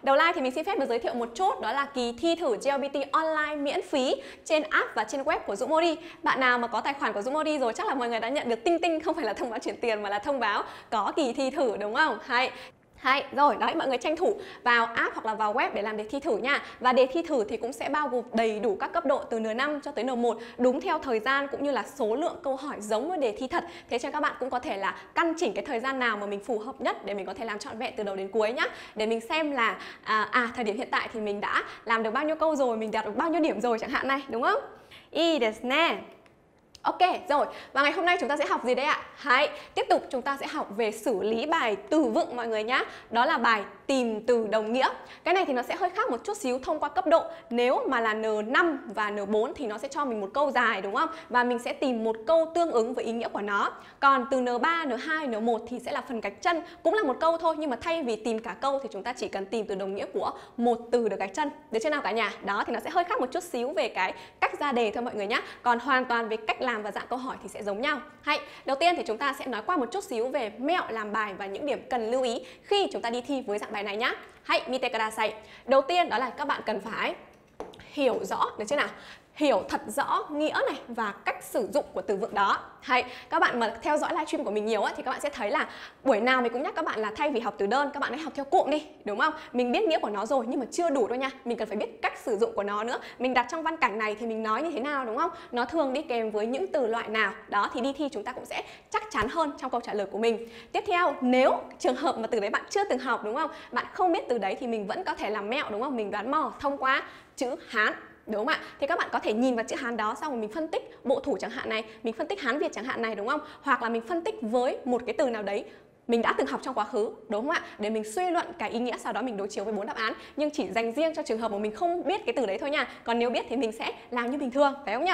Đầu like thì mình xin phép được giới thiệu một chút, đó là kỳ thi thử GLBT online miễn phí trên app và trên web của Dũng Modi. Bạn nào mà có tài khoản của Dũng Modi rồi chắc là mọi người đã nhận được tinh tinh, không phải là thông báo chuyển tiền mà là thông báo có kỳ thi thử, đúng không? Hay, rồi đấy, mọi người tranh thủ vào app hoặc là vào web để làm đề thi thử nha. Và đề thi thử thì cũng sẽ bao gồm đầy đủ các cấp độ từ N5 cho tới N1, đúng theo thời gian cũng như là số lượng câu hỏi giống với đề thi thật. Thế cho các bạn cũng có thể là căn chỉnh cái thời gian nào mà mình phù hợp nhất để mình có thể làm trọn vẹn từ đầu đến cuối nhá. Để mình xem là thời điểm hiện tại thì mình đã làm được bao nhiêu câu rồi, mình đạt được bao nhiêu điểm rồi chẳng hạn này, đúng không? Desu ne. Ok, rồi, và ngày hôm nay chúng ta sẽ học gì đây ạ? Tiếp tục chúng ta sẽ học về xử lý bài từ vựng mọi người nhá. Đó là bài tìm từ đồng nghĩa. Cái này thì nó sẽ hơi khác một chút xíu thông qua cấp độ. Nếu mà là N5 và N4 thì nó sẽ cho mình một câu dài, đúng không? Và mình sẽ tìm một câu tương ứng với ý nghĩa của nó. Còn từ N3, N2, N1 thì sẽ là phần gạch chân. Cũng là một câu thôi, nhưng mà thay vì tìm cả câu thì chúng ta chỉ cần tìm từ đồng nghĩa của một từ được gạch chân. Được chưa nào cả nhà? Đó, thì nó sẽ hơi khác một chút xíu về cái cách ra đề thôi mọi người nhá. Còn hoàn toàn về cách làm và dạng câu hỏi thì sẽ giống nhau. Đầu tiên thì chúng ta sẽ nói qua một chút xíu về mẹo làm bài và những điểm cần lưu ý khi chúng ta đi thi với dạng bài này nhá. Mite kudasai. Đầu tiên đó là các bạn cần phải hiểu rõ, được chưa nào? Hiểu thật rõ nghĩa này và cách sử dụng của từ vựng đó. Các bạn mà theo dõi livestream của mình nhiều thì các bạn sẽ thấy là buổi nào mình cũng nhắc các bạn là thay vì học từ đơn, các bạn hãy học theo cụm đi, đúng không? Mình biết nghĩa của nó rồi nhưng mà chưa đủ đâu nha. Mình cần phải biết cách sử dụng của nó nữa. Mình đặt trong văn cảnh này thì mình nói như thế nào, đúng không? Nó thường đi kèm với những từ loại nào. Đó thì đi thi chúng ta cũng sẽ chắc chắn hơn trong câu trả lời của mình. Tiếp theo, nếu trường hợp mà từ đấy bạn chưa từng học, đúng không? Bạn không biết từ đấy thì mình vẫn có thể làm mẹo, đúng không? Mình đoán mò thông qua chữ Hán. Đúng không ạ? Thì các bạn có thể nhìn vào chữ Hán đó xong rồi mình phân tích bộ thủ chẳng hạn này, mình phân tích Hán Việt chẳng hạn này, đúng không? Hoặc là mình phân tích với một cái từ nào đấy mình đã từng học trong quá khứ, đúng không ạ? Để mình suy luận cái ý nghĩa, sau đó mình đối chiếu với 4 đáp án. Nhưng chỉ dành riêng cho trường hợp mà mình không biết cái từ đấy thôi nha. Còn nếu biết thì mình sẽ làm như bình thường, phải không nhỉ?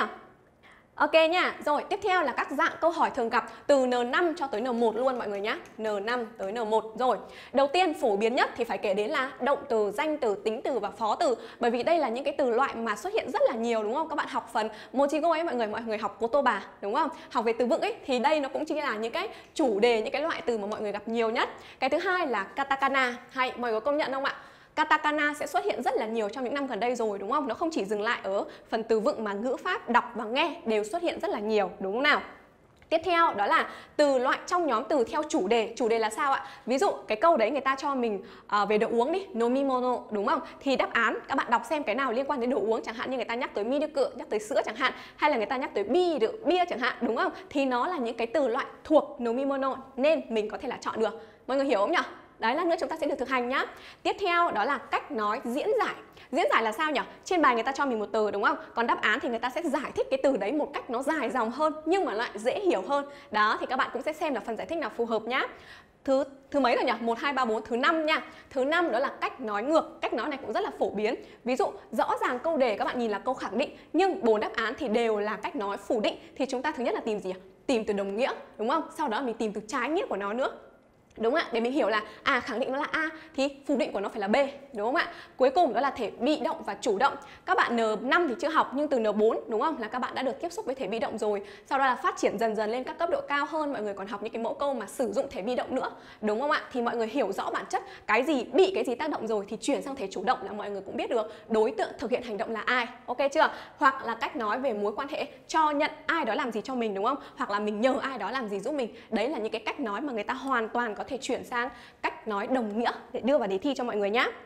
Ok nha, rồi tiếp theo là các dạng câu hỏi thường gặp từ N5 cho tới N1 luôn mọi người nhé. N5 tới N1 rồi. Đầu tiên phổ biến nhất thì phải kể đến là động từ, danh từ, tính từ và phó từ. Bởi vì đây là những cái từ loại mà xuất hiện rất là nhiều, đúng không? Các bạn học phần Mochigo ấy mọi người học kotoba, đúng không? Học về từ vựng ấy thì đây nó cũng chính là những cái chủ đề, những cái loại từ mà mọi người gặp nhiều nhất. Cái thứ hai là katakana. Mọi người công nhận không ạ? Katakana sẽ xuất hiện rất là nhiều trong những năm gần đây rồi, đúng không? Nó không chỉ dừng lại ở phần từ vựng mà ngữ pháp, đọc và nghe đều xuất hiện rất là nhiều, đúng không nào? Tiếp theo đó là từ loại trong nhóm từ theo chủ đề. Chủ đề là sao ạ? Ví dụ cái câu đấy người ta cho mình về đồ uống đi, nomimono, đúng không? Thì đáp án các bạn đọc xem cái nào liên quan đến đồ uống, chẳng hạn như người ta nhắc tới milk, nhắc tới sữa chẳng hạn, hay là người ta nhắc tới bia chẳng hạn, đúng không? Thì nó là những cái từ loại thuộc nomimono nên mình có thể là chọn được. Mọi người hiểu không nhỉ? Đấy, lát nữa chúng ta sẽ được thực hành nhá. Tiếp theo đó là cách nói diễn giải. Diễn giải là sao nhỉ? Trên bài người ta cho mình một từ, đúng không? Còn đáp án thì người ta sẽ giải thích cái từ đấy một cách nó dài dòng hơn nhưng mà lại dễ hiểu hơn. Đó thì các bạn cũng sẽ xem là phần giải thích nào phù hợp nhá. Thứ mấy rồi nhỉ? 1, 2, 3, 4, thứ 5 nha. Thứ 5 đó là cách nói ngược. Cách nói này cũng rất là phổ biến. Ví dụ rõ ràng câu đề các bạn nhìn là câu khẳng định nhưng 4 đáp án thì đều là cách nói phủ định. Thì chúng ta thứ nhất là tìm gì ạ? Tìm từ đồng nghĩa, đúng không? Sau đó mình tìm từ trái nghĩa của nó nữa. Đúng ạ, để mình hiểu là khẳng định nó là A thì phủ định của nó phải là B, đúng không ạ? Cuối cùng đó là thể bị động và chủ động. Các bạn N5 thì chưa học nhưng từ N4, đúng không? Là các bạn đã được tiếp xúc với thể bị động rồi. Sau đó là phát triển dần dần lên các cấp độ cao hơn, mọi người còn học những cái mẫu câu mà sử dụng thể bị động nữa, đúng không ạ? Thì mọi người hiểu rõ bản chất cái gì bị cái gì tác động rồi thì chuyển sang thể chủ động là mọi người cũng biết được đối tượng thực hiện hành động là ai, ok chưa? Hoặc là cách nói về mối quan hệ cho nhận ai đó làm gì cho mình, đúng không? Hoặc là mình nhờ ai đó làm gì giúp mình. Đấy là những cái cách nói mà người ta hoàn toàn có thể chuyển sang cách nói đồng nghĩa để đưa vào đề thi cho mọi người nhé.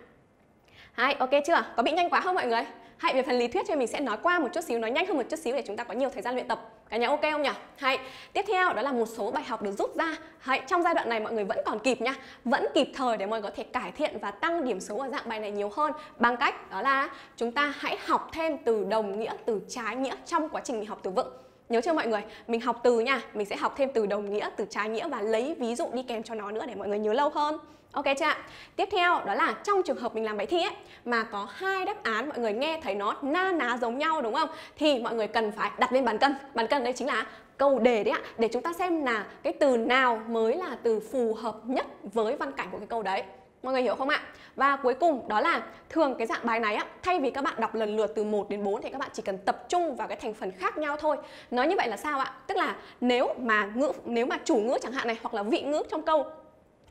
Ok chưa? Có bị nhanh quá không mọi người? Về phần lý thuyết thì mình sẽ nói qua một chút xíu, nói nhanh hơn một chút xíu để chúng ta có nhiều thời gian luyện tập. Cả nhà ok không nhỉ? Tiếp theo đó là một số bài học được rút ra. Trong giai đoạn này mọi người vẫn còn kịp nha, vẫn kịp thời để mọi người có thể cải thiện và tăng điểm số ở dạng bài này nhiều hơn bằng cách đó là chúng ta hãy học thêm từ đồng nghĩa, từ trái nghĩa trong quá trình mình học từ vựng. Nhớ chưa mọi người? Mình học từ nha, mình sẽ học thêm từ đồng nghĩa, từ trái nghĩa và lấy ví dụ đi kèm cho nó nữa để mọi người nhớ lâu hơn. Ok chưa ạ? Tiếp theo đó là trong trường hợp mình làm bài thi ấy mà có 2 đáp án mọi người nghe thấy nó na ná giống nhau, đúng không? Thì mọi người cần phải đặt lên bàn cân. Bàn cân đây chính là câu đề đấy ạ, để chúng ta xem là cái từ nào mới là từ phù hợp nhất với văn cảnh của cái câu đấy. Mọi người hiểu không ạ? Và cuối cùng đó là thường cái dạng bài này á, thay vì các bạn đọc lần lượt từ 1 đến 4 thì các bạn chỉ cần tập trung vào cái thành phần khác nhau thôi. Nói như vậy là sao ạ? Tức là nếu mà chủ ngữ chẳng hạn này hoặc là vị ngữ trong câu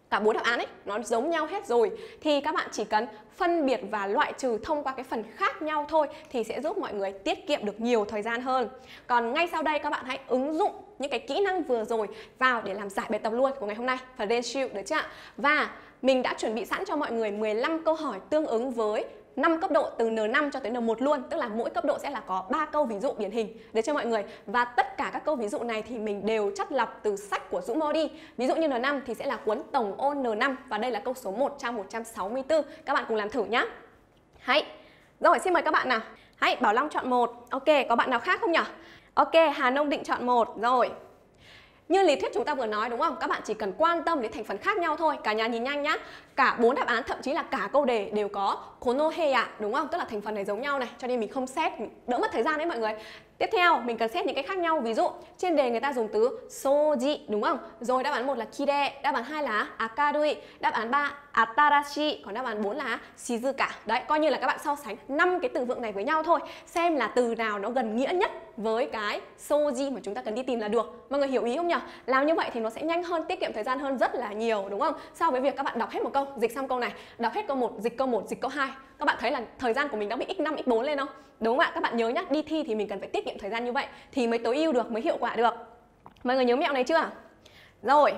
cả 4 đáp án ấy nó giống nhau hết rồi, thì các bạn chỉ cần phân biệt và loại trừ thông qua cái phần khác nhau thôi thì sẽ giúp mọi người tiết kiệm được nhiều thời gian hơn. Còn ngay sau đây các bạn hãy ứng dụng những cái kỹ năng vừa rồi vào để làm giải bài tập luôn của ngày hôm nay, phần Renshu, được chưa ạ? Và mình đã chuẩn bị sẵn cho mọi người 15 câu hỏi tương ứng với 5 cấp độ từ N5 cho tới N1 luôn, tức là mỗi cấp độ sẽ là có 3 câu ví dụ điển hình, được chưa mọi người? Và tất cả các câu ví dụ này thì mình đều chắt lọc từ sách của Dũng Modi. Ví dụ như N5 thì sẽ là cuốn Tổng ôn N5 và đây là câu số 1 trang 164. Các bạn cùng làm thử nhá. Hãy. Rồi, xin mời các bạn nào. Hãy, Bảo Long chọn 1. Ok, có bạn nào khác không nhỉ? Ok, Hà Nông Định chọn 1. Rồi. Như lý thuyết chúng ta vừa nói đúng không? Các bạn chỉ cần quan tâm đến thành phần khác nhau thôi. Cả nhà nhìn nhanh nhá. Cả 4 đáp án, thậm chí là cả câu đề đều có konoheya, đúng không? Tức là thành phần này giống nhau này, cho nên mình không xét, đỡ mất thời gian đấy mọi người. Tiếp theo, mình cần xét những cái khác nhau. Ví dụ, trên đề người ta dùng từ soji, đúng không? Rồi đáp án 1 là kire, đáp án 2 là akarui, đáp án 3 atarashi, còn đáp án 4 là shizuka. Đấy, coi như là các bạn so sánh 5 cái từ vựng này với nhau thôi, xem là từ nào nó gần nghĩa nhất với cái soji mà chúng ta cần đi tìm là được. Mọi người hiểu ý không nhỉ? Làm như vậy thì nó sẽ nhanh hơn, tiết kiệm thời gian hơn rất là nhiều, đúng không? So với việc các bạn đọc hết một câu, dịch xong câu này, đọc hết câu 1, dịch câu 2. Các bạn thấy là thời gian của mình đã bị x5, x4 lên không? Đúng không ạ? Các bạn nhớ nhá, đi thi thì mình cần phải tiết kiệm thời gian như vậy thì mới tối ưu được, mới hiệu quả được. Mọi người nhớ mẹo này chưa? Rồi.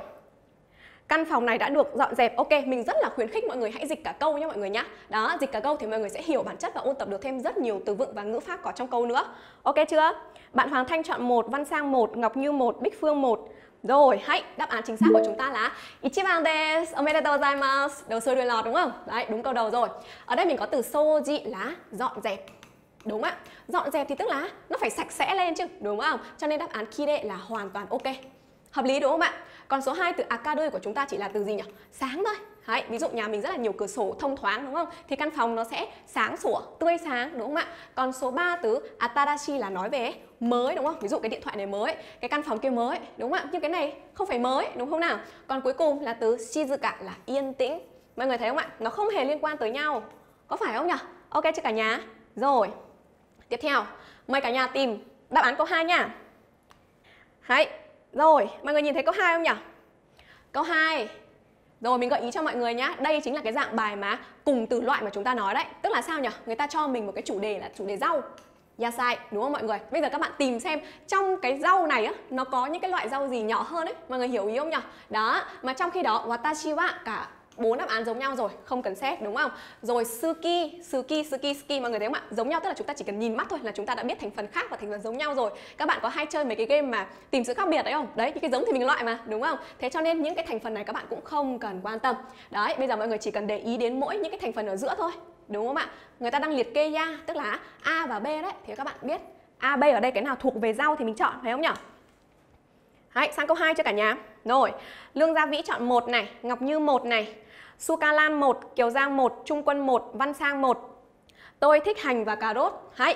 Căn phòng này đã được dọn dẹp. Ok, mình rất là khuyến khích mọi người hãy dịch cả câu nhé mọi người nhá. Đó, dịch cả câu thì mọi người sẽ hiểu bản chất và ôn tập được thêm rất nhiều từ vựng và ngữ pháp có trong câu nữa. Ok chưa? Bạn Hoàng Thanh chọn 1, Văn Sang 1, Ngọc Như 1, Bích Phương 1. Rồi, hãy, đáp án chính xác của chúng ta là Ichiban desu, omedetou gozaimasu. Đầu xuôi đuôi lọt đúng không? Đấy, đúng câu đầu rồi. Ở đây mình có từ soji là dọn dẹp. Đúng ạ. Dọn dẹp thì tức là nó phải sạch sẽ lên chứ, đúng không? Cho nên đáp án kire là hoàn toàn ok. Hợp lý đúng không ạ? Còn số 2 từ akarui của chúng ta chỉ là từ gì nhỉ? Sáng thôi. Đấy, ví dụ nhà mình rất là nhiều cửa sổ thông thoáng đúng không? Thì căn phòng nó sẽ sáng sủa, tươi sáng đúng không ạ? Còn số 3 từ atarashi là nói về mới đúng không? Ví dụ cái điện thoại này mới, cái căn phòng kia mới, đúng không ạ? Nhưng cái này không phải mới, đúng không nào? Còn cuối cùng là từ shizuka là yên tĩnh. Mọi người thấy không ạ? Nó không hề liên quan tới nhau. Có phải không nhỉ? Ok chưa cả nhà? Rồi. Tiếp theo, mời cả nhà tìm đáp án câu 2 nha. Đấy. Rồi, mọi người nhìn thấy câu 2 không nhỉ? Câu 2. Rồi mình gợi ý cho mọi người nhá. Đây chính là cái dạng bài mà cùng từ loại mà chúng ta nói đấy. Tức là sao nhỉ? Người ta cho mình một cái chủ đề là chủ đề rau, Yasai, đúng không mọi người? Bây giờ các bạn tìm xem trong cái rau này á, nó có những cái loại rau gì nhỏ hơn ấy. Mọi người hiểu ý không nhỉ? Đó, mà trong khi đó watashi wa cả 4 đáp án giống nhau rồi, không cần xét đúng không? Rồi suki, mọi người thấy không ạ? Giống nhau tức là chúng ta chỉ cần nhìn mắt thôi là chúng ta đã biết thành phần khác và thành phần giống nhau rồi. Các bạn có hay chơi mấy cái game mà tìm sự khác biệt đấy không? Đấy, những cái giống thì mình loại mà, đúng không? Thế cho nên những cái thành phần này các bạn cũng không cần quan tâm. Đấy, bây giờ mọi người chỉ cần để ý đến mỗi những cái thành phần ở giữa thôi, đúng không ạ? Người ta đang liệt kê ra, tức là A và B đấy, thì các bạn biết A, B ở đây cái nào thuộc về rau thì mình chọn, phải không nhỉ? Đấy, sang câu 2 cho cả nhà. Rồi, Lương Gia Vĩ chọn 1 này, Ngọc Như 1 này, Suka Lan 1, Kiều Giang 1, Trung Quân 1, Văn Sang 1. Tôi thích hành và cà rốt. Hay.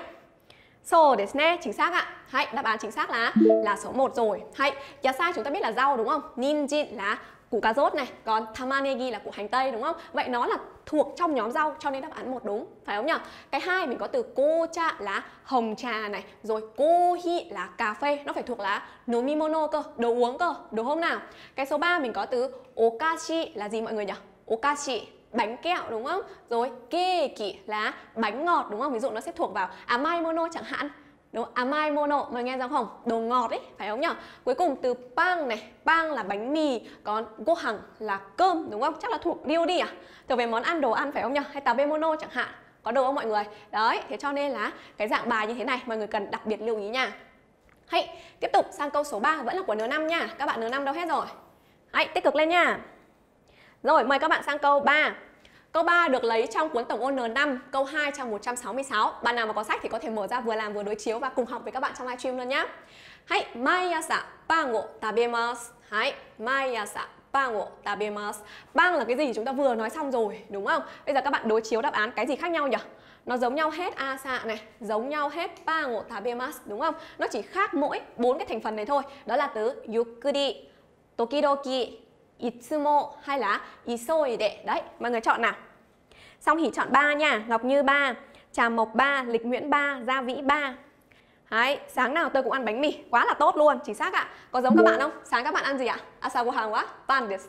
So desu ne, chính xác ạ. Hay, đáp án chính xác là số 1 rồi. Hay, yasai chúng ta biết là rau đúng không? Ninjin là củ cà rốt này, còn tamanegi là củ hành tây đúng không? Vậy nó là thuộc trong nhóm rau cho nên đáp án 1 đúng, phải không nhỉ? Cái 2 mình có từ kocha là hồng trà này, rồi kohi là cà phê, nó phải thuộc là nomimono cơ, đồ uống cơ, đúng không nào? Cái số 3 mình có từ okashi là gì mọi người nhỉ? Okashi, bánh kẹo đúng không? Rồi keki là bánh ngọt đúng không? Ví dụ nó sẽ thuộc vào amaimono chẳng hạn. Đúng, amaimono, mọi nghe rõ không? Đồ ngọt ấy, phải không nhỉ? Cuối cùng từ pang này, pang là bánh mì, còn gohan là cơm đúng không? Chắc là thuộc ryori à? Thuộc về món ăn, đồ ăn phải không nhỉ? Hay tabemono chẳng hạn. Có đồ không mọi người? Đấy, thế cho nên là cái dạng bài như thế này mọi người cần đặc biệt lưu ý nha. Hay, tiếp tục sang câu số 3 vẫn là của N5 nha. Các bạn N5 đâu hết rồi? Hãy tích cực lên nha. Rồi, mời các bạn sang câu 3. Câu 3 được lấy trong cuốn Tổng ôn N5, câu 2 trang 166. Bạn nào mà có sách thì có thể mở ra vừa làm vừa đối chiếu và cùng học với các bạn trong livestream luôn nhé. Hãy, Maiasa pan wo tabemasu. Hãy, Maiasa pan wo tabemasu. Pan là cái gì chúng ta vừa nói xong rồi, đúng không? Bây giờ các bạn đối chiếu đáp án, cái gì khác nhau nhỉ? Nó giống nhau hết asa này, giống nhau hết pan wo tabemasu, đúng không? Nó chỉ khác mỗi 4 cái thành phần này thôi. Đó là từ yukuri, tokidoki, itsumo hay là isoide. Đấy, mọi người chọn nào. Song Hỷ chọn 3 nha, Ngọc Như 3, Trà Mộc 3, Lịch Nguyễn 3, Gia Vĩ 3. Đấy, sáng nào tôi cũng ăn bánh mì, quá là tốt luôn, chính xác ạ. Có giống các bạn không? Sáng các bạn ăn gì ạ? Asagohan wa pan desu ka?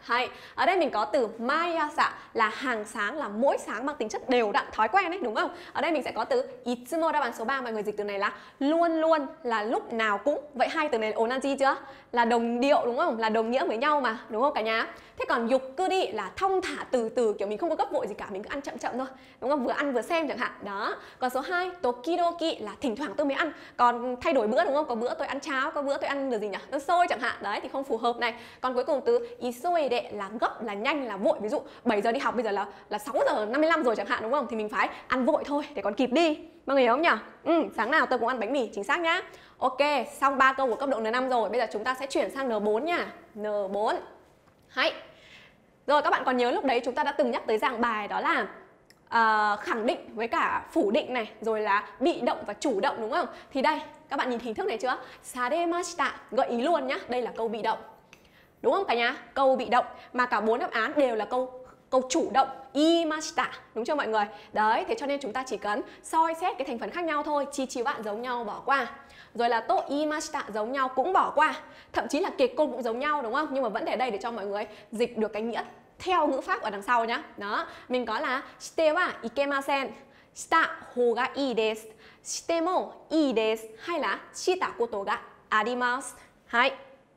Hay. Ở đây mình có từ maiasa là hàng sáng, là mỗi sáng mang tính chất đều đặn, thói quen đấy, đúng không? Ở đây mình sẽ có từ itsumo, đáp án số 3. Mọi người dịch từ này là luôn luôn, là lúc nào cũng. Vậy hai từ này là onaji chưa? Là đồng điệu đúng không? Là đồng nghĩa với nhau mà, đúng không cả nhà? Thế còn yukuri là thong thả từ từ, kiểu mình không có gấp vội gì cả, mình cứ ăn chậm chậm thôi, đúng không? Vừa ăn vừa xem chẳng hạn. Đó. Còn số 2, tokidoki là thỉnh thoảng tôi mới ăn. Còn thay đổi bữa đúng không? Có bữa tôi ăn cháo, có bữa tôi ăn được gì nhỉ? Ăn xôi chẳng hạn. Đấy thì không phù hợp này. Còn cuối cùng từ isoede là gấp, là nhanh, là vội. Ví dụ 7 giờ đi học, bây giờ là 6 giờ 55 rồi chẳng hạn, đúng không? Thì mình phải ăn vội thôi để còn kịp đi. Mọi người hiểu không nhỉ? Sáng nào tôi cũng ăn bánh mì, chính xác nhá. Ok, xong 3 câu của cấp độ N5 rồi. Bây giờ chúng ta sẽ chuyển sang N4 nha. N4. Hay. Rồi các bạn còn nhớ lúc đấy chúng ta đã từng nhắc tới dạng bài đó là khẳng định với cả phủ định này, rồi là bị động và chủ động, đúng không? Thì đây, các bạn nhìn hình thức này chưa? Saremashita, gợi ý luôn nhá. Đây là câu bị động. Đúng không cả nhà? Câu bị động mà cả 4 đáp án đều là câu chủ động, imashita, đúng chưa mọi người? Đấy, thế cho nên chúng ta chỉ cần soi xét cái thành phần khác nhau thôi. Chi bạn giống nhau bỏ qua. Rồi là to imashita giống nhau cũng bỏ qua. Thậm chí là kekon cũng giống nhau, đúng không? Nhưng mà vẫn để đây để cho mọi người dịch được cái nghĩa theo ngữ pháp ở đằng sau nhá. Đó, mình có là shite wa ikemasen, shita hoga ii desu, shite mo ii desu, hay là shita koto ga arimasu. Hay.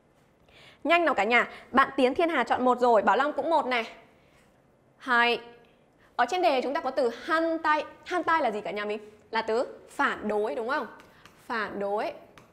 Nhanh nào cả nhà. Bạn Tiến Thiên Hà chọn 1 rồi, Bảo Long cũng 1 này. Hay. Ở trên đề chúng ta có từ hantai. Hantai là gì cả nhà mình? Là từ phản đối, đúng không? Phản đối.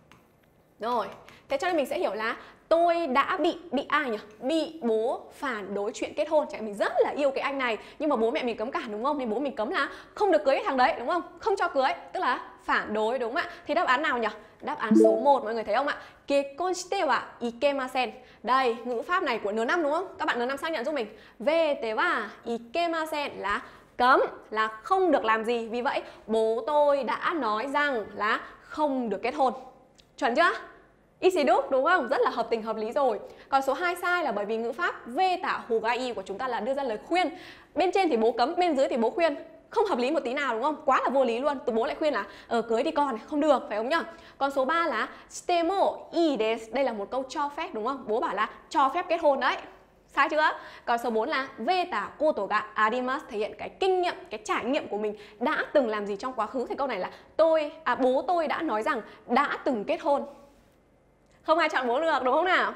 Rồi. Thế cho nên mình sẽ hiểu là tôi đã bị ai nhỉ? Bị bố phản đối chuyện kết hôn. Chẳng mình rất là yêu cái anh này, nhưng mà bố mẹ mình cấm cản, đúng không? Nên bố mình cấm là không được cưới cái thằng đấy, đúng không? Không cho cưới, tức là phản đối, đúng không ạ? Thì đáp án nào nhỉ? Đáp án số 1, mọi người thấy không ạ? Kekkon shite wa ikemasen. Đây, ngữ pháp này của N5 đúng không? Các bạn N5 xác nhận giúp mình. Vete wa ikemasen là cấm, là không được làm gì. Vì vậy, bố tôi đã nói rằng là không được kết hôn. Chuẩn chưa? Easy đúc, đúng không? Rất là hợp tình hợp lý rồi. Còn số 2 sai là bởi vì ngữ pháp ve tả hugai của chúng ta là đưa ra lời khuyên. Bên trên thì bố cấm, bên dưới thì bố khuyên. Không hợp lý một tí nào, đúng không? Quá là vô lý luôn. Tụi bố lại khuyên là cưới đi con, không được, phải không nhỉ? Còn số 3 là shitemo ii desu. Đây là một câu cho phép, đúng không? Bố bảo là cho phép kết hôn đấy. Sai chưa? Còn số 4 là veta koto ga arimasu, thể hiện cái kinh nghiệm, cái trải nghiệm của mình đã từng làm gì trong quá khứ. Thì câu này là bố tôi đã nói rằng đã từng kết hôn. Không ai chọn bố được, đúng không nào?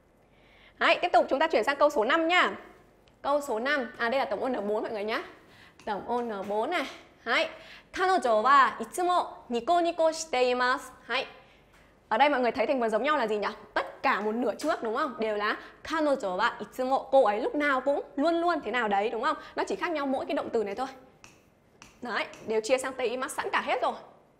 Đấy, tiếp tục chúng ta chuyển sang câu số 5 nhá. Câu số 5, đây là tổng ôn N4 mọi người nhá. Tổng ôn N4 này. Đấy. Kanojo wa itsumo nico nico shite imasu. Đấy. Ở đây mọi người thấy thành phần giống nhau là gì nhỉ? Tất cả một nửa trước, đúng không? Đều là kanojo wa itsumo, cô ấy lúc nào cũng luôn luôn thế nào đấy, đúng không? Nó chỉ khác nhau mỗi cái động từ này thôi. Đấy, đều chia sang te imasu sẵn cả hết rồi.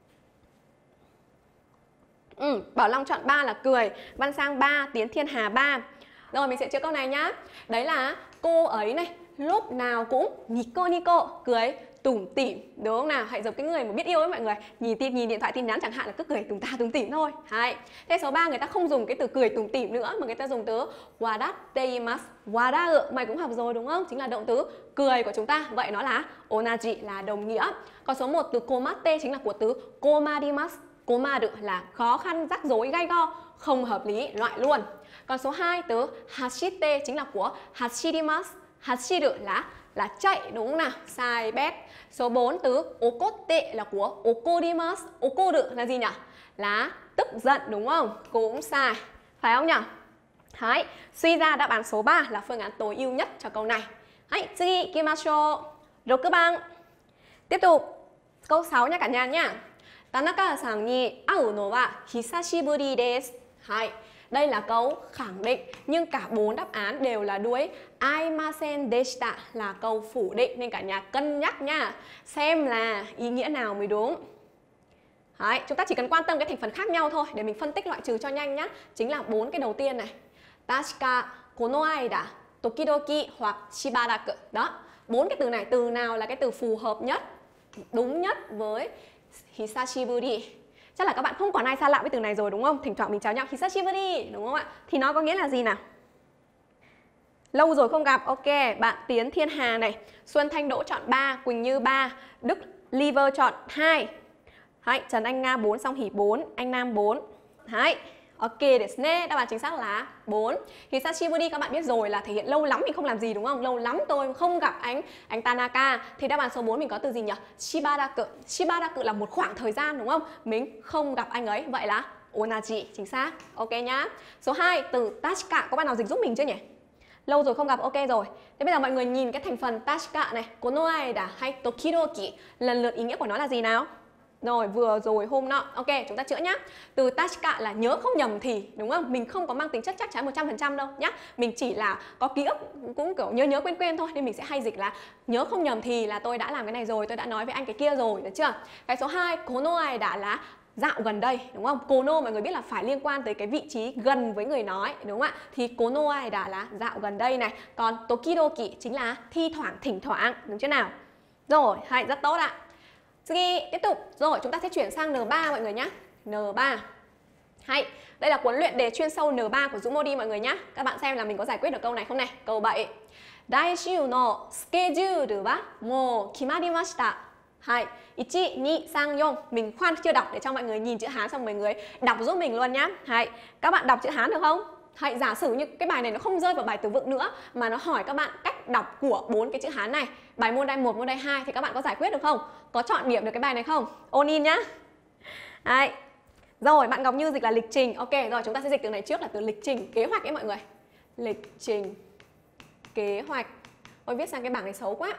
Bảo Long chọn 3 là cười, Văn Sang 3, Tiến Thiên Hà 3. Rồi mình sẽ chữa câu này nhá. Đấy là cô ấy này lúc nào cũng nico nico, cười tủm tỉm, đúng không nào? Hãy giống cái người mà biết yêu ấy mọi người. Nhìn điện thoại tin nhắn chẳng hạn là cứ cười tủm ta tủm tỉm thôi. Hay. Thế số 3 người ta không dùng cái từ cười tủm tỉm nữa mà người ta dùng từ wadatteimasu. Wada mày cũng học rồi đúng không? Chính là động từ cười của chúng ta. Vậy nó là onaji, là đồng nghĩa. Còn số 1 từ komatte chính là của từ komarimasu. Komaru là khó khăn, rắc rối, gai go, không hợp lý, loại luôn. Còn số 2 từ hashite chính là của hashirimasu. Hashiru là chạy, đúng không nào? Sai bét. Số 4 từ okotte là của okorimasu. Okoru là gì nhỉ? Là tức giận, đúng không? Cũng sai. Phải không nhỉ? Đấy. Suy ra đáp án số 3 là phương án tối ưu nhất cho câu này. Hãy tsugi ikimashou. 6 番. Tiếp tục. Câu 6 nha cả nhà nhá. Tanaka-san ni au no wa hisashiburi desu. Hay. Đây là câu khẳng định nhưng cả 4 đáp án đều là đuôi aimasen deshita, là câu phủ định nên cả nhà cân nhắc nha. Xem là ý nghĩa nào mới đúng. Đấy, chúng ta chỉ cần quan tâm cái thành phần khác nhau thôi để mình phân tích loại trừ cho nhanh nhá. Chính là 4 cái đầu tiên này. Tashika, kono aida, tokidoki hoặc shibaraku. Đó, 4 cái từ này, từ nào là cái từ phù hợp nhất, đúng nhất với hisashiburi? Chắc là các bạn không còn ai xa lạ với từ này rồi đúng không? Thỉnh thoảng mình chào nhau hisashiburi, đúng không ạ? Thì nó có nghĩa là gì nào? Lâu rồi không gặp. Ok, bạn Tiến Thiên Hà này, Xuân Thanh Đỗ chọn 3, Quỳnh Như 3, Đức Liver chọn 2. Đấy, Trần Anh Nga 4, Song Hỷ 4, Anh Nam 4. Đấy, Ok, desu ne. Đáp án chính xác là 4. Hisashiburi các bạn biết rồi là thể hiện lâu lắm mình không làm gì đúng không? Lâu lắm tôi không gặp anh Tanaka. Thì đáp án số 4 mình có từ gì nhỉ? Shibaraku. Shibaraku là một khoảng thời gian đúng không? Mình không gặp anh ấy. Vậy là onaji, chính xác. Ok nhá. Số 2, từ tashika. Có bạn nào dịch giúp mình chưa nhỉ? Lâu rồi không gặp, ok rồi. Thế bây giờ mọi người nhìn cái thành phần tashika này, kono aida hay tokidoki, lần lượt ý nghĩa của nó là gì nào? Rồi, vừa rồi hôm nọ. Ok, chúng ta chữa nhá. Từ tashika là nhớ không nhầm thì, đúng không? Mình không có mang tính chất chắc chắn 100% đâu nhá. Mình chỉ là có ký ức cũng kiểu nhớ quên thôi, nên mình sẽ hay dịch là nhớ không nhầm thì là tôi đã làm cái này rồi, tôi đã nói với anh cái kia rồi, được chưa? Cái số 2, kono aida là dạo gần đây, đúng không? Kono mọi người biết là phải liên quan tới cái vị trí gần với người nói, đúng không ạ? Thì kono aida là dạo gần đây này. Còn tokidoki chính là thi thoảng, thỉnh thoảng, đúng chưa nào? Rồi, hay, rất tốt ạ. Tiếp tục. Rồi, chúng ta sẽ chuyển sang N3 mọi người nhé. N3. Hay. Đây là cuốn luyện đề chuyên sâu N3 của Dũng Modi mọi người nhé. Các bạn xem là mình có giải quyết được câu này không này? Câu 7. Daishiu no schedule wa mou kimarimashita. 1, 2, 3, 4. Mình khoan chưa đọc để cho mọi người nhìn chữ Hán xong mọi người đọc giúp mình luôn nhá. Hay. Các bạn đọc chữ Hán được không? Hãy giả sử như cái bài này nó không rơi vào bài từ vựng nữa mà nó hỏi các bạn cách đọc của 4 cái chữ Hán này. Bài môn đai 1, môn đai 2 thì các bạn có giải quyết được không? Có chọn điểm được cái bài này không? Ôn in nhá. Đấy. Rồi, bạn Ngọc Như dịch là lịch trình. Ok, rồi chúng ta sẽ dịch từ này trước là từ lịch trình, kế hoạch ấy mọi người. Lịch trình, kế hoạch. Ôi viết sang cái bảng này xấu quá.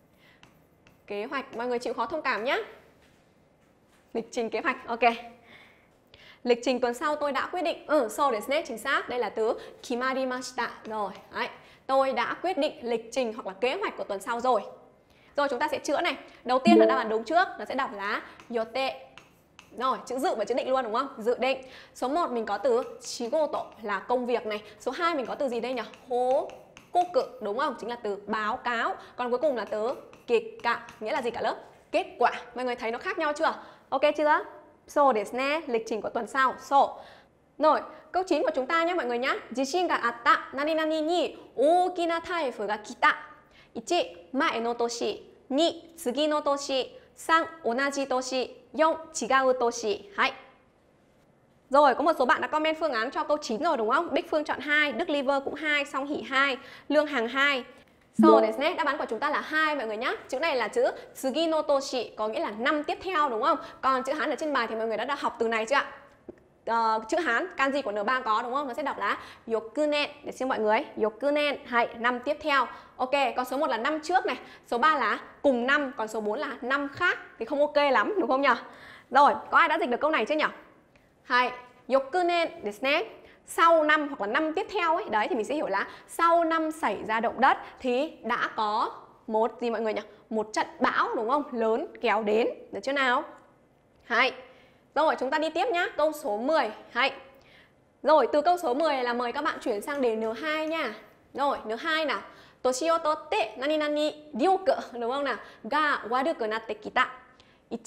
Kế hoạch, mọi người chịu khó thông cảm nhá. Lịch trình, kế hoạch, ok. Lịch trình tuần sau tôi đã quyết định. So desu ne, chính xác. Đây là từ kimarimashita. Rồi, đấy. Tôi đã quyết định lịch trình hoặc là kế hoạch của tuần sau rồi. Rồi chúng ta sẽ chữa này. Đầu tiên là đáp án đúng trước, nó sẽ đọc là yote. Rồi, chữ dự và chữ định luôn đúng không? Dự định. Số 1 mình có từ chigoto là công việc này. Số 2 mình có từ gì đây nhỉ? Hokoku, đúng không? Chính là từ báo cáo. Còn cuối cùng là từ kikka, nghĩa là gì cả lớp? Kết quả. Mọi người thấy nó khác nhau chưa? Ok chưa? So desu ne, lịch trình của tuần sau. So. Rồi, câu 9 của chúng ta nhé mọi người nhé. Jishin ga atta nani nani ni ookina taifu ga kita. 1. 前の年 2. 次の年 3. 同じ年 4. 違う年 はい。Rồi, có một số bạn đã comment phương án cho câu 9 rồi đúng không? Bích Phương chọn 2, Đức Liver cũng 2, Song Hỷ 2, Lương Hằng 2. So desu ne, đáp án của chúng ta là 2 mọi người nhé. Chữ này là chữ Tsugi no toshi, có nghĩa là năm tiếp theo đúng không? Còn chữ Hán ở trên bài thì mọi người đã học từ này chưa ạ? Chữ Hán, kanji của N3 có đúng không? Nó sẽ đọc là yokunen. Để xem mọi người, yokunen, hay năm tiếp theo. Ok, còn số 1 là năm trước này, số 3 là cùng năm, còn số 4 là năm khác thì không ok lắm đúng không nhỉ? Rồi, có ai đã dịch được câu này chưa nhỉ? Hay, yokunen desu ne. Sau năm hoặc là năm tiếp theo ấy, đấy thì mình sẽ hiểu là sau năm xảy ra động đất thì đã có một gì mọi người nhỉ? Một trận bão đúng không? Lớn kéo đến, được chưa nào? Hay. Rồi, chúng ta đi tiếp nhá. Câu số 10. Hay. Rồi, từ câu số 10 là mời các bạn chuyển sang đề N2 nha. Rồi, N2 nào. Toshi o totte nani nani ryoku, đúng không nào? Ga waruku natte kita. 1.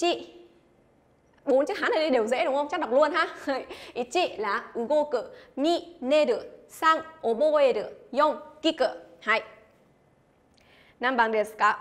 4 chữ Hán ở đây đều dễ đúng không? Chắc đọc luôn ha. 1 là ugoku, 2 neru, 3 oboeru, 4 kiku. Hay. Nam bằng desu ka?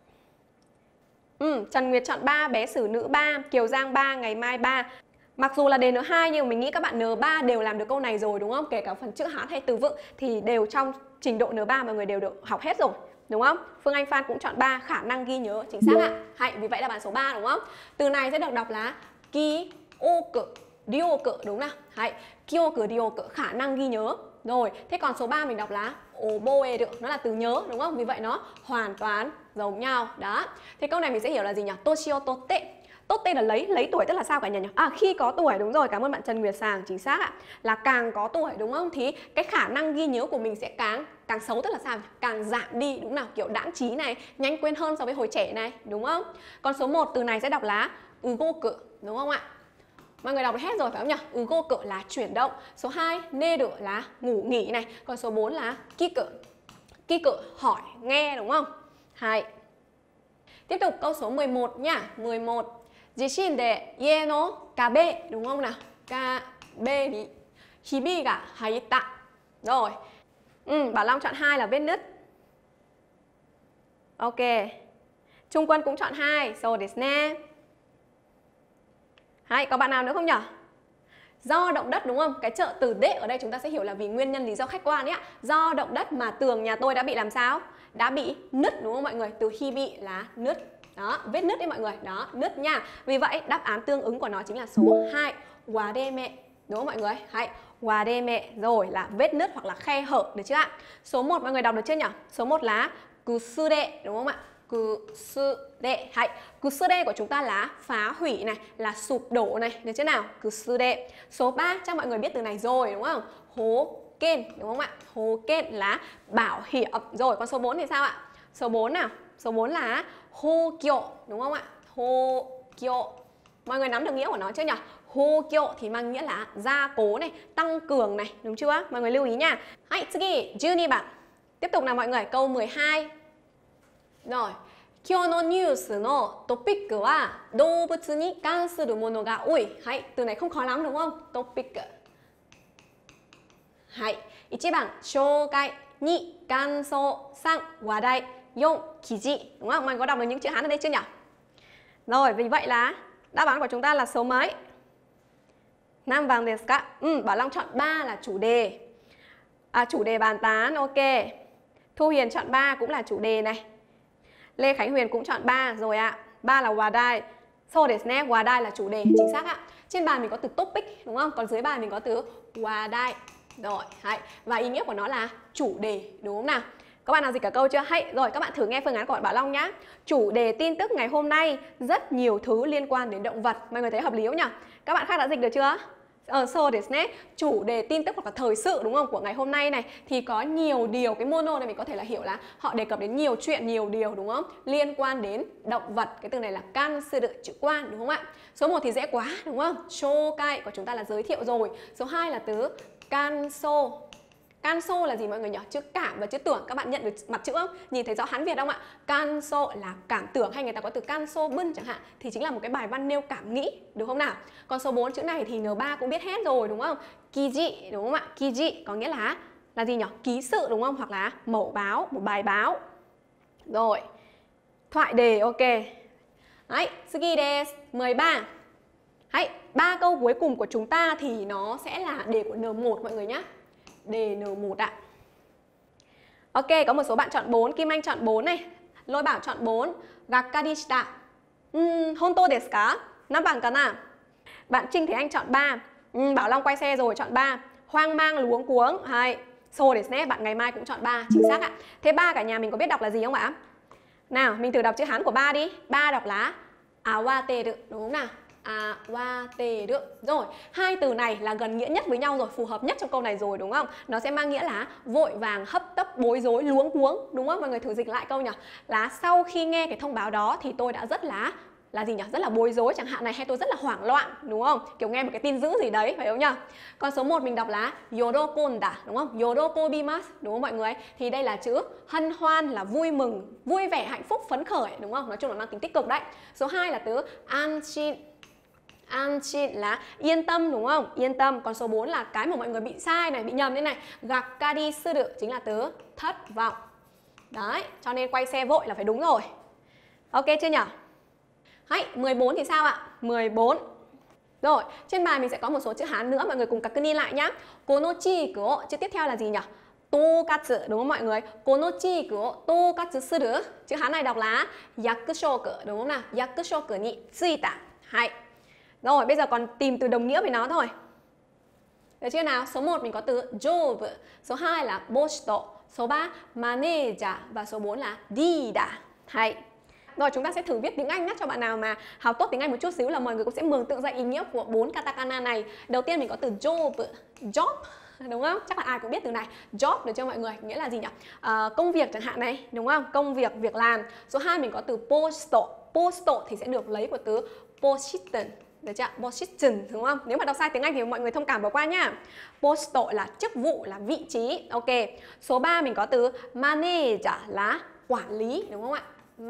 Trần Nguyệt chọn 3, bé Sử Nữ 3, Kiều Giang 3, Ngày Mai 3. Mặc dù là đề N2 nhưng mà mình nghĩ các bạn N3 đều làm được câu này rồi đúng không? Kể cả phần chữ Hán hay từ vựng thì đều trong trình độ N3 mọi người đều được học hết rồi. Đúng không? Phương Anh Phan cũng chọn 3, khả năng ghi nhớ, chính xác ạ. Hay, vì vậy là bạn số 3 đúng không? Từ này sẽ được đọc là Kyoku, Ryoku đúng nào? Hay, Kyoku, Ryoku, khả năng ghi nhớ. Rồi, thế còn số 3 mình đọc là oboeru, nó là từ nhớ đúng không? Vì vậy nó hoàn toàn giống nhau. Đó. Thế câu này mình sẽ hiểu là gì nhỉ? Toshi o totte. Totte là lấy tuổi tức là sao cả nhà nhỉ? Khi có tuổi, đúng rồi, cảm ơn bạn Trần Nguyệt Sàng, chính xác ạ. Là càng có tuổi đúng không? Thì cái khả năng ghi nhớ của mình sẽ càng xấu, tức là sao? Càng giảm đi đúng nào? Kiểu đãng trí này, nhanh quên hơn so với hồi trẻ này, đúng không? Còn số 1 từ này sẽ đọc là ugoku, đúng không ạ? Mọi người đọc được hết rồi phải không nhỉ? Ugoku là chuyển động. Số 2 neru là ngủ nghỉ này. Còn số 4 là kiku. Kiku hỏi, nghe đúng không? Hay. Tiếp tục câu số 11 nhá. 11. Jishin de ie no kabe, đúng không nào? Kabe ni hibi ga haita. Rồi. Bảo Long chọn 2 là vết nứt. Ok. Trung Quân cũng chọn 2. So desu ne. Hay, có bạn nào nữa không nhỉ? Do động đất đúng không? Cái trợ từ de ở đây chúng ta sẽ hiểu là vì nguyên nhân lý do khách quan nhé. Do động đất mà tường nhà tôi đã bị làm sao? Đã bị nứt đúng không mọi người? Từ khi bị là nứt. Đó, vết nứt đấy mọi người. Đó, nứt nha. Vì vậy đáp án tương ứng của nó chính là số 2. Wademe. Đúng không mọi người? Hay. Wademe. Rồi là vết nứt hoặc là khe hở, được chưa ạ? Số 1 mọi người đọc được chưa nhỉ? Số 1 là kusude, đúng không ạ? Kusude. Hay. Kusude của chúng ta là phá hủy này, là sụp đổ này, được chưa nào? Kusude. Số 3 chắc mọi người biết từ này rồi đúng không? Hố kên, đúng không ạ? Hố kên là bảo hiểm. Rồi, còn số 4 thì sao ạ? Số 4 nào? Số 4 là hô kiệu, đúng không ạ? Hô kiệu. Mọi người nắm được nghĩa của nó chưa nhỉ? Hô kiệu thì mang nghĩa là gia cố này, tăng cường này, đúng chưa? Mọi người lưu ý nha. Hãy tsugi 12 bạn. Tiếp tục nào mọi người, câu 12. Rồi. 今日のニュースのトピックは動物に関するものが多い。はい、từ này không khó lắm đúng không? Topic. はい。1番、紹介。2、感想。3、話題。4、記事. Đúng không? Mình có đọc được những chữ Hán ở đây chưa nhỉ? Rồi, vì vậy là đáp án của chúng ta là số mấy? Nam vàng desu ka? Bảo Long chọn 3 là chủ đề. Chủ đề bàn tán, ok. Thu Hiền chọn 3 cũng là chủ đề này. Lê Khánh Huyền cũng chọn 3 rồi ạ. 3 là wadai. So desu ne, wadai là chủ đề, chính xác ạ. Trên bàn mình có từ topic đúng không? Còn dưới bàn mình có từ wadai. Rồi, hay. Và ý nghĩa của nó là chủ đề, đúng không nào? Các bạn nào dịch cả câu chưa? Hay. Rồi, các bạn thử nghe phương án của bạn Bảo Long nhá. Chủ đề tin tức ngày hôm nay rất nhiều thứ liên quan đến động vật. Mọi người thấy hợp lý không nhỉ? Các bạn khác đã dịch được chưa? So desu ne, chủ đề tin tức hoặc là thời sự đúng không, của ngày hôm nay này thì có nhiều điều. Cái mono này mình có thể là hiểu là họ đề cập đến nhiều chuyện, nhiều điều đúng không, liên quan đến động vật. Cái từ này là can sư đự chữ quan, đúng không ạ? Số 1 thì dễ quá đúng không? Shokai của chúng ta là giới thiệu rồi. Số 2 là từ kanso. Kanso là gì mọi người nhỉ? Chữ cảm và chữ tưởng. Các bạn nhận được mặt chữ không? Nhìn thấy rõ Hán Việt không ạ? Kanso là cảm tưởng, hay người ta có từ kanso bân chẳng hạn, thì chính là một cái bài văn nêu cảm nghĩ, đúng không nào? Còn số 4 chữ này thì N3 cũng biết hết rồi đúng không? Kiji, đúng không ạ? Kiji có nghĩa là gì nhỉ? Ký sự đúng không? Hoặc là mẫu báo, một bài báo. Rồi. Thoại đề, ok. Đấy, sugi desu, 13. Đấy, 3 câu cuối cùng của chúng ta thì nó sẽ là đề của N1 mọi người nhé. Đề N1 ạ. Ok, có một số bạn chọn 4, Kim Anh chọn 4 này, Lôi Bảo chọn 4, Gakkari shita. Honto desu ka? 5 bằng cả nào? Bạn Trinh Thế Anh chọn 3, Bảo Long quay xe rồi chọn 3, hoang mang luống cuống. Hay. So desu ne, bạn Ngày Mai cũng chọn 3, chính xác ạ. Thế 3 cả nhà mình có biết đọc là gì không ạ? Nào, mình thử đọc chữ Hán của 3 đi. 3 đọc là awateru, đúng không nào? Awateru. Rồi, hai từ này là gần nghĩa nhất với nhau rồi, phù hợp nhất trong câu này rồi đúng không? Nó sẽ mang nghĩa là vội vàng, hấp tấp, bối rối, luống cuống, đúng không? Mọi người thử dịch lại câu nhỉ? Là sau khi nghe cái thông báo đó thì tôi đã rất là gì nhỉ? Rất là bối rối chẳng hạn này, hay tôi rất là hoảng loạn, đúng không? Kiểu nghe một cái tin dữ gì đấy, phải không nhỉ? Còn số 1 mình đọc là yorokonda, đúng không? Yorokobimasu, đúng không mọi người? Thì đây là chữ hân hoan, là vui mừng, vui vẻ, hạnh phúc, phấn khởi, đúng không? Nói chung là mang tính tích cực đấy. Số 2 là từ anshin. Anshin là yên tâm, đúng không? Yên tâm. Còn số 4 là cái mà mọi người bị sai này, bị nhầm đây này, gakkari suru chính là từ thất vọng. Đấy, cho nên quay xe vội là phải đúng rồi. Ok chưa nhỉ? Hay, 14 thì sao ạ? 14. Rồi, trên bài mình sẽ có một số chữ Hán nữa, mọi người cùng kakuni lại nhá. Konochi của chữ tiếp theo là gì nhỉ? Tokatsu, đúng không mọi người? Konochi của tokatsu suru. Chữ Hán này đọc là yakushoku, đúng không nào? Yakushoku ni tsuita. Hay. Rồi, bây giờ còn tìm từ đồng nghĩa với nó thôi. Được chưa nào? Số 1 mình có từ jobu, số 2 là boshito, số 3 manager và số 4 là dida. Hay. Rồi, chúng ta sẽ thử viết tiếng Anh nhé. Cho bạn nào mà học tốt tiếng Anh một chút xíu là mọi người cũng sẽ mường tượng ra ý nghĩa của 4 katakana này. Đầu tiên mình có từ job, job, đúng không? Chắc là ai cũng biết từ này. Job được chưa mọi người? Nghĩa là gì nhỉ? Công việc chẳng hạn này, đúng không? Công việc, việc làm. Số 2 mình có từ posto. Posto thì sẽ được lấy của từ position. Được chưa? Position, đúng không? Nếu mà đọc sai tiếng Anh thì mọi người thông cảm bỏ qua nhá. Posto là chức vụ, là vị trí. Ok. Số 3 mình có từ manager là quản lý, đúng không ạ?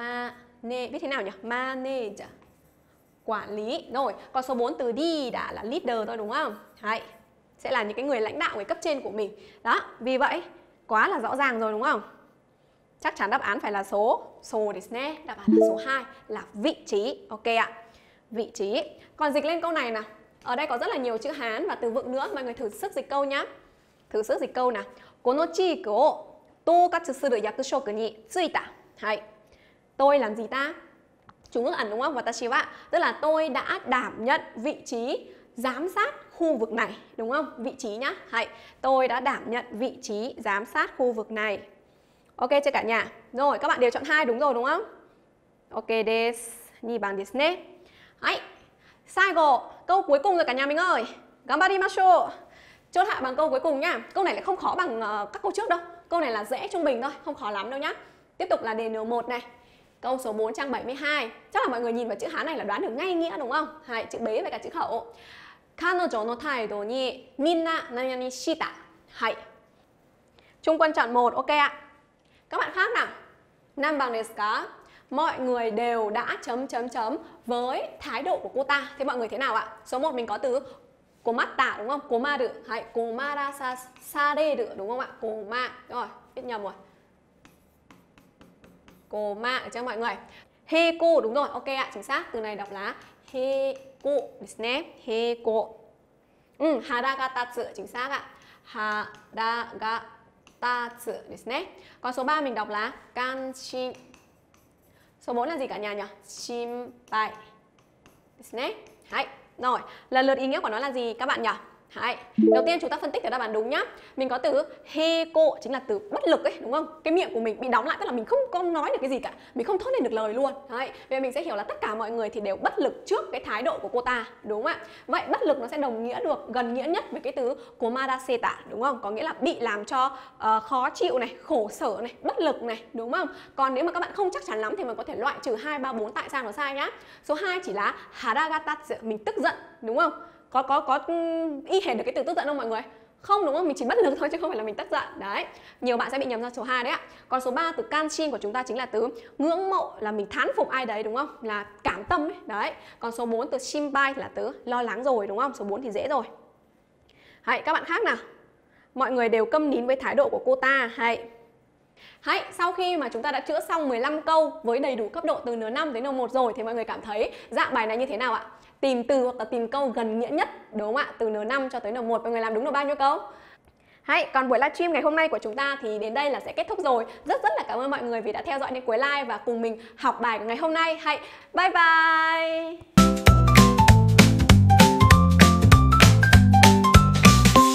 Biết thế nào nhỉ? Manager, quản lý. Rồi, còn số 4 từ đi đã là leader thôi, đúng không? Đấy, sẽ là những cái người lãnh đạo, người cấp trên của mình. Đó, vì vậy quá là rõ ràng rồi đúng không? Chắc chắn đáp án phải là số desu ne. Đáp án là số 2 là vị trí. Ok ạ. Vị trí. Còn dịch lên câu này nào. Ở đây có rất là nhiều chữ Hán và từ vựng nữa, mọi người thử sức dịch câu nhá. Thử sức dịch câu nào. Kono chiiku o toukatsu suru yakushoku ni tsuita. Hay. Tôi làm gì ta? Chú ngữ ẩn đúng không? Watashi wa, tức là tôi đã đảm nhận vị trí giám sát khu vực này, đúng không? Vị trí nhá. Hay. Tôi đã đảm nhận vị trí giám sát khu vực này. Ok chưa cả nhà? Rồi, các bạn đều chọn 2 đúng rồi đúng không? Ok desu. 2番ですね. Hay. Saigo, câu cuối cùng rồi cả nhà mình ơi. Ganbarimashou. Chốt hạ bằng câu cuối cùng nhá. Câu này lại không khó bằng các câu trước đâu. Câu này là dễ trung bình thôi, không khó lắm đâu nhá. Tiếp tục là đề N1 này. Câu số 4 trang 72. Chắc là mọi người nhìn vào chữ Hán này là đoán được ngay nghĩa đúng không? Hai chữ bế với cả chữ khẩu. Kanojo no taidou ni minna nani nani shita. Hay. Trung Quân chọn 1, ok ạ. Các bạn khác nào? Nam bằng desu ka? Mọi người đều đã với thái độ của cô ta. Thế mọi người thế nào ạ? Số 1 mình có từ komatta đúng không? Komaru. Hay, komara sareru đúng không ạ? Koma. Rồi, viết nhầm rồi. Koma được chưa mọi người? Heiko đúng rồi. Ok ạ, chính xác. Từ này đọc là heiko desu ne. Heiko. Haragatatsu chính xác ạ. Haragatatsu desu ne. Còn số 3 mình đọc là kanshin. Số 4 là gì cả nhà nhỉ? Shinpai. Hay. Rồi, lần lượt ý nghĩa của nó là gì các bạn nhỉ? Hay. Đầu tiên chúng ta phân tích cái đáp án đúng nhá. Mình có từ heiko chính là từ bất lực ấy, đúng không? Cái miệng của mình bị đóng lại, tức là mình không có nói được cái gì cả, mình không thốt lên được lời luôn. Đấy. Vậy mình sẽ hiểu là tất cả mọi người thì đều bất lực trước cái thái độ của cô ta, đúng không ạ? Vậy bất lực nó sẽ đồng nghĩa được gần nghĩa nhất với cái từ komaraseta, đúng không? Có nghĩa là bị làm cho khó chịu này, khổ sở này, bất lực này, đúng không? Còn nếu mà các bạn không chắc chắn lắm thì mình có thể loại trừ 2, 3, 4 tại sao nó sai nhá. Số 2 chỉ là haragatatsu, mình tức giận, đúng không? Có y hệt được cái từ tức giận không mọi người? Không đúng không? Mình chỉ bất lực thôi chứ không phải là mình tức giận. Đấy. Nhiều bạn sẽ bị nhầm ra số 2 đấy ạ. Còn số 3 từ kanshin của chúng ta chính là từ ngưỡng mộ, là mình thán phục ai đấy đúng không? Là cảm tâm ấy. Đấy. Còn số 4 từ shinpai là từ lo lắng rồi đúng không? Số 4 thì dễ rồi. Hay, các bạn khác nào? Mọi người đều câm nín với thái độ của cô ta. Hay. Hay, sau khi mà chúng ta đã chữa xong 15 câu với đầy đủ cấp độ từ N5 đến N1 rồi thì mọi người cảm thấy dạng bài này như thế nào ạ? Tìm từ hoặc là tìm câu gần nghĩa nhất, đúng không ạ? Từ N5 cho tới N1 mọi người làm đúng được bao nhiêu câu? Hay, còn buổi livestream ngày hôm nay của chúng ta thì đến đây là sẽ kết thúc rồi. Rất là cảm ơn mọi người vì đã theo dõi đến cuối live và cùng mình học bài của ngày hôm nay. Hay, bye bye!